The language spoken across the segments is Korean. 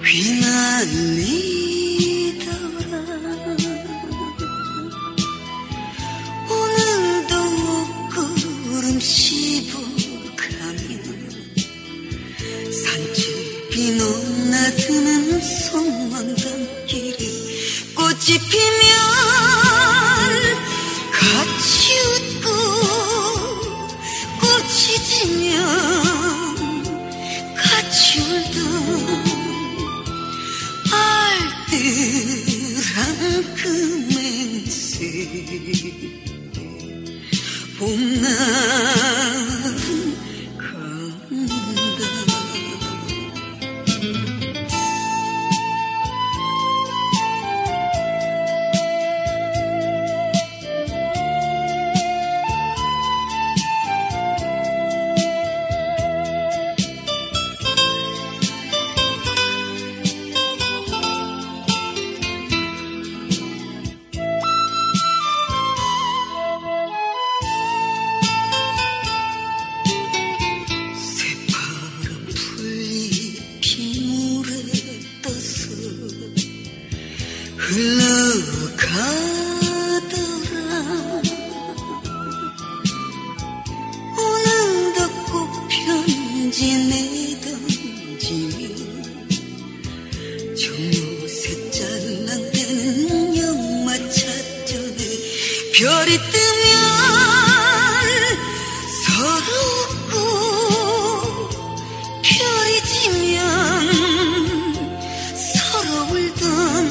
휘날리더라. 오늘도 옷구름 씹어가며 산집이 넘나드는 송만담길에 꽃이 피면 같이 웃고 꽃이 지면 같이 울던 알뜰한 그 맹세 봄날은 간다. 흘러가더라. 오늘도 꼭 편지 내던지며 정요새 짤랑대는 영마 찻전에 별이 뜨면 서로 웃고 별이 지면 서로 울던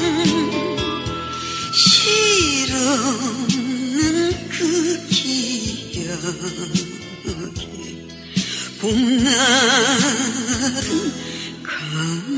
실없는 그 기억에 봄날은 가